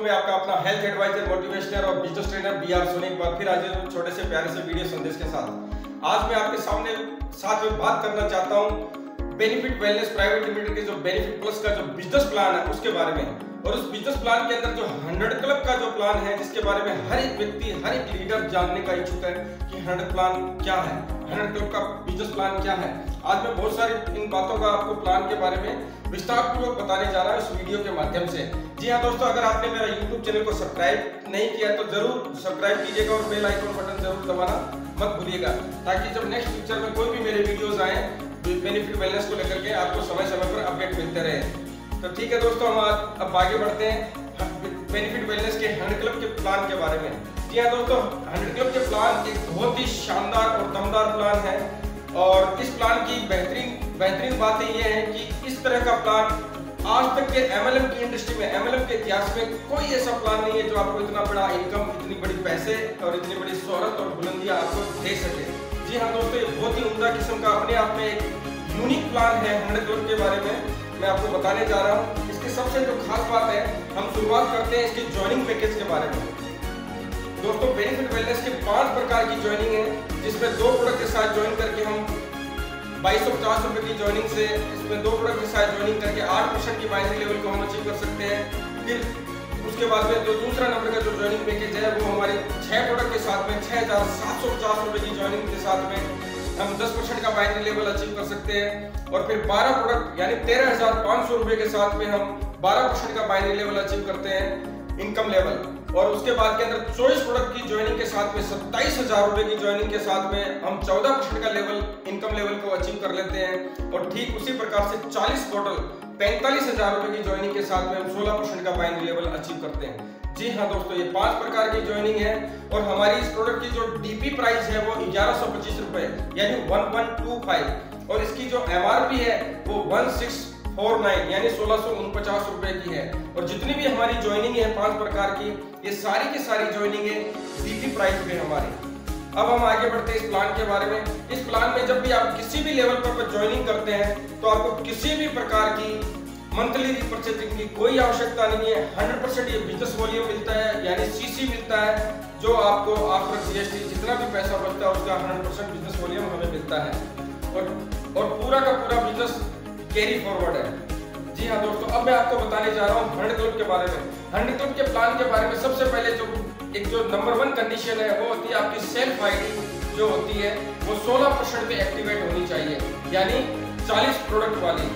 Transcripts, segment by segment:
मैं आपका अपना हेल्थ एडवाइजर, मोटिवेशनर और business trainer B R Soni एक बार फिर हाजिर हूँ छोटे से प्यारे से वीडियो संदेश के साथ। आज मैं आपके साथ में बात करना चाहता हूँ बेनिफिट वेलनेस प्राइवेट लिमिटेड के जो बेनिफिट प्लस का जो बिजनेस प्लान है उसके बारे में। और उस बिजनेस प्लान के अंदर जो 100 क्लब का जो प्लान है जिसके बारे में हर एक व्यक्ति, हर एक लीडर जानने का इच्छुक है कि 100 प्लान क्या है, 100 क्लब का बिजनेस प्लान क्या है। आज मैं बहुत सारी इन बातों का आपको प्लान के बारे में विस्तार पूर्वक बताने जा रहा हूं इस वीडियो के माध्यम से। जी हाँ दोस्तों, अगर आपने मेरा YouTube चैनल को सब्सक्राइब नहीं किया तो जरूर सब्सक्राइब कीजिएगा और बेल आइकन बटन जरूर दबाना मत भूलिएगा, ताकि जब नेक्स्ट फ्यूचर में कोई भी मेरे वीडियोस आए बेनिफिट वेलनेस को लेकर के आपको समय समय पर अपडेट मिलते रहे। तो ठीक है दोस्तों, हम अब आगे बढ़ते हैं बेनिफिट वेलनेस के 100 क्लब के प्लान के बारे में। जी हाँ दोस्तों, 100 क्लब के प्लान एक बहुत ही शानदार और दमदार प्लान है। और इस प्लान की बेहतरीन बातें ये है कि इस तरह का प्लान आज तक के MLM की इंडस्ट्री में, MLM के इतिहास में कोई ऐसा प्लान नहीं है जो आपको इतना बड़ा इनकम, इतनी बड़ी पैसे और इतनी बड़ी शोहरत और बुलंदियां आपको दे सके। जी हाँ दोस्तों, ये बहुत ही उम्दा किस्म का अपने आप में एक यूनिक प्लान है 100 क्लब के बारे में मैं आपको बताने जा रहा हूँ। इसकी सबसे जो खास बात है, हम शुरुआत करते हैं इसके ज्वाइनिंग पैकेज के बारे में। दोस्तों, बेनिफिट वेलनेस के 5 प्रकार की ज्वाइनिंग है, जिसमें 2 प्रोडक्ट के साथ ज्वाइन करके हम 2250 रुपए की ज्वाइनिंग से इसमें 2 प्रोडक्ट के साथ ज्वाइनिंग करके 8% की बाइनरी लेवल को हम अचीव कर सकते हैं। फिर उसके बाद में जो दूसरा नंबर का जो ज्वाइनिंग पैकेज है वो हमारे 6 प्रोडक्ट के साथ में 6750 रुपए की ज्वाइनिंग के साथ में हम 10% का बाइनरी लेवल अचीव कर सकते हैं। और फिर 12 प्रोडक्ट यानी 13,500 रुपए के साथ में हम 12% का बाइनरी लेवल अचीव करते हैं इनकम लेवल। और उसके बाद के अंदर 24 प्रोडक्ट की ज्वाइनिंग के साथ में 27,000 रुपए की ज्वाइनिंग के साथ में हम 14% का लेवल, इनकम लेवल को अचीव कर लेते हैं। और ठीक उसी प्रकार से 40 टोटल 45,000 रुपए की ज्वाइनिंग के साथ में हम 16% का बाइनरी लेवल अचीव करते हैं। जी हाँ दोस्तों, ये 5 प्रकार की ज्वाइनिंग है। और हमारी इस प्रोडक्ट की जो डीपी प्राइस है वो 1125 रुपए यानी 1125। और इसकी जो MRP है वो 1649 यानी 1649 रुपए की है। और जितनी भी हमारी ज्वाइनिंग है 5 प्रकार की, ये सारी की सारी ज्वाइनिंग है डीपी प्राइस पे हमारी। अब हम आगे बढ़ते हैं इस प्लान के बारे में। इस प्लान में जब भी आप किसी भी लेवल पर ज्वाइनिंग करते हैं तो आपको किसी भी प्रकार की मंथली रिपर्चेजिंग की कोई आवश्यकता नहीं है। 100% ये बिजनेस वॉल्यूम मिलता है यानी CC मिलता है, जो आपको आफ्टर GST जितना भी पैसा बचता है उसका 100% बिजनेस वॉल्यूम हमें मिलता है। और पूरा का पूरा बिजनेस कैरी फॉरवर्ड है। जी हाँ दोस्तों, अब मैं आपको बताने जा रहा हूँ 100 क्लब के बारे में। 100 क्लब के प्लान के बारे में सबसे पहले जो नंबर 1 कंडीशन है वो होती है आपकी सेल्फ ID जो होती है वो 16% पे एक्टिवेट होनी चाहिए, यानी 40 प्रोडक्ट वाली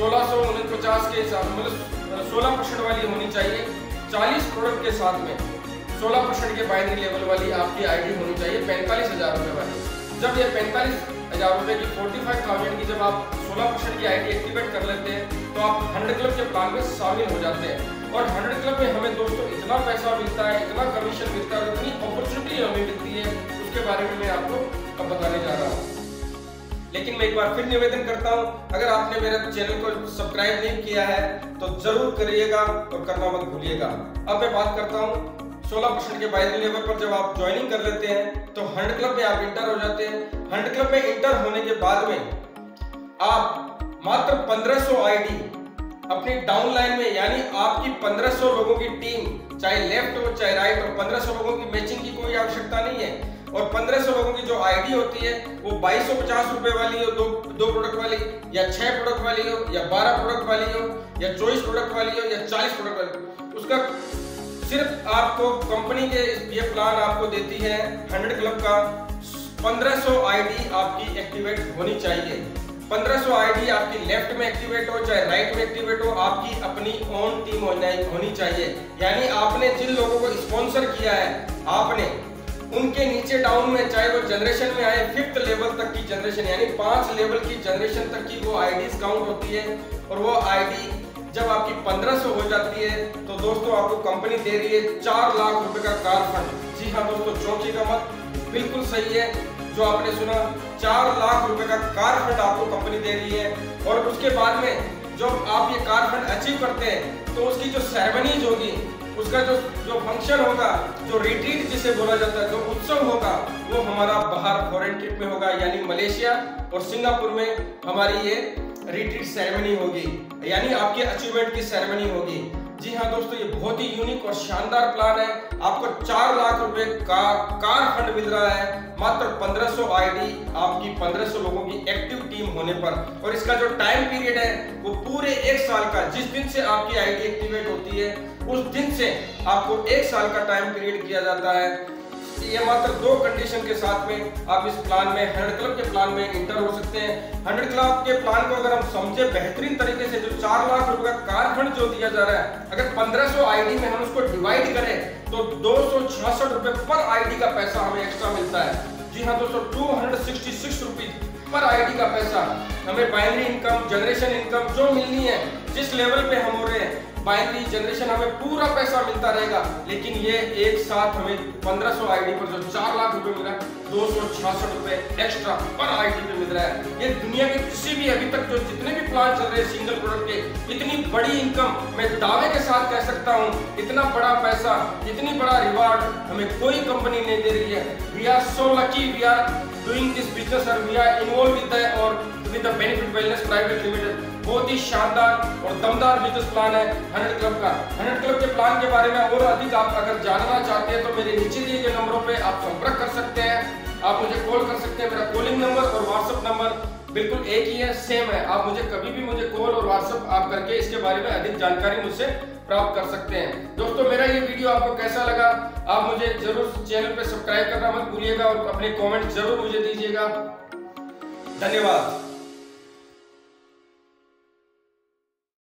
1649 के हिसाब मतलब 16% वाली होनी चाहिए। 40 प्रोडक्ट के साथ में 16% के बाइनरी लेवल वाली आपकी ID होनी चाहिए 45,000 रुपए वाली। जब ये 45,000 रुपए की 45,000 की जब आप 16% की ID एक्टिवेट कर लेते हैं तो आप 100 क्लब के प्लान में शामिल हो जाते हैं। और 100 क्लब में हमें दोस्तों इतना पैसा मिलता है, इतना कमीशन मिलता है, इतनी अपॉर्चुनिटी हमें मिलती है, उसके बारे में मैं आपको अब बताने जा रहा हूँ। लेकिन मैं एक बार फिर निवेदन करता हूं, अगर आपने मेरे चैनल को सब्सक्राइब नहीं किया है तो जरूर करिएगा और करना मत भूलिएगा। अब मैं बात करता हूं 16% के बाइनरी लेवल पर जब आप ज्वाइनिंग कर लेते हैं तो 100 क्लब में आप इंटर हो जाते हैं। 100 क्लब में इंटर होने के बाद में आप मात्र 1500 ID अपनी डाउनलाइन में, यानी आपकी 1500 लोगों की टीम, चाहे लेफ्ट हो चाहे राइट हो, 1500 लोगों की मैचिंग की कोई आवश्यकता नहीं है। और 1500 लोगों की जो ID होती है वो 2250 रुपए वाली हो, दो प्रोडक्ट वाली, या 6 प्रोडक्ट वाली हो, या 12 प्रोडक्ट वाली हो, या 24 प्रोडक्ट वाली हो, या 40 प्रोडक्ट वाली, उसका सिर्फ आपको कंपनी के ये प्लान आपको देती है 100 क्लब का 1500 ID आपकी एक्टिवेट होनी चाहिए। 1500 ID आपकी लेफ्ट में एक्टिवेट हो चाहे राइट में एक्टिवेट हो, आपकी अपनी ओन टीम होनी चाहिए। यानी आपने जिन लोगों को स्पॉन्सर किया है आपने उनके नीचे डाउन में, चाहे वो जनरेशन में आए 5th लेवल तक की जनरेशन, यानी 5 लेवल की जनरेशन तक की वो IDs काउंट होती है। और वो ID जब आपकी 1500 हो जाती है तो दोस्तों आपको कंपनी दे रही है 4 लाख रुपए का कार फंड। जी हाँ दोस्तों, चौंकीगा मत, बिल्कुल सही है जो आपने सुना, 4 लाख रुपए का कार फंड आपको कंपनी दे रही है। और उसके बाद में जब आप ये कार फंड अचीव करते हैं तो उसकी जो सेरेमनीज होगी, उसका जो फंक्शन होगा, जो रिट्रीट जिसे बोला जाता है, जो उत्सव होगा, वो हमारा बाहर फॉरेन ट्रिप में होगा, यानी मलेशिया और सिंगापुर में हमारी ये रिट्रीट सेरेमनी होगी, यानी आपके अचीवमेंट की सेरेमनी होगी। जी हाँ दोस्तों, ये बहुत ही यूनिक और शानदार प्लान है। आपको 4 लाख रुपए का कार फंड मिल रहा है मात्र 1500 आईडी आपकी 1500 लोगों की एक्टिव टीम होने पर। और इसका जो टाइम पीरियड है वो पूरे 1 साल का, जिस दिन से आपकी आईडी एक्टिवेट होती है उस दिन से आपको 1 साल का टाइम पीरियड किया जाता है। ये मात्र 2 कंडीशन के साथ में आप इस प्लान में 100 क्लब के प्लान में इंटर हो सकते हैं। 100 क्लब के प्लान को अगर हम समझे बेहतरीन तरीके से, जो 4 लाख रुपए का कार फंड जो दिया जा रहा है, अगर 1500 आईडी में हम उसको डिवाइड करें तो 266 रुपए पर आईडी का पैसा हमें एक्स्ट्रा मिलता है। जी हाँ दोस्तों, 266 रुपीज पर आईडी का पैसा हमें बाइनरी इनकम, जनरेशन इनकम जो मिलनी है, जिस लेवल पे हम हो रहे हैं बाइनरी जनरेशन, हमें पूरा पैसा मिलता रहेगा। लेकिन ये एक साथ हमें 1500 आईडी पर जो 4 लाख रुपए मिल रहा है, 266 रुपए एक्स्ट्रा पर आईडी पे मिल रहा है। ये दुनिया के किसी भी अभी तक जो जितने भी प्लान चल रहे हैं सिंगल प्रोडक्ट के, इतनी बड़ी इनकम मैं दावे के साथ कह सकता हूँ, इतना बड़ा पैसा, इतनी बड़ा रिवार्ड हमें कोई कंपनी नहीं दे रही है। We are so lucky, we are doing this business और we are involve with the benefit wellness private limited. बहुत ही शानदार और दमदार बिजनेस प्लान है 100 क्लब का। 100 क्लब के प्लान के बारे में और अधिक आप अगर जानना चाहते हैं तो मेरे नीचे दिए गए नंबरों पे आप संपर्क कर सकते हैं। आप मुझे कॉल कर सकते हैं। मेरा कॉलिंग नंबर और व्हाट्सएप नंबर बिल्कुल एक ही है, सेम है। आप मुझे कभी भी मुझे कॉल और व्हाट्सएप आप करके इसके बारे में अधिक जानकारी मुझसे प्राप्त कर सकते हैं। दोस्तों, मेरा ये वीडियो आपको कैसा लगा, आप मुझे जरूर चैनल पे सब्सक्राइब करना मत भूलिएगा और अपने कॉमेंट जरूर मुझे दीजिएगा। धन्यवाद।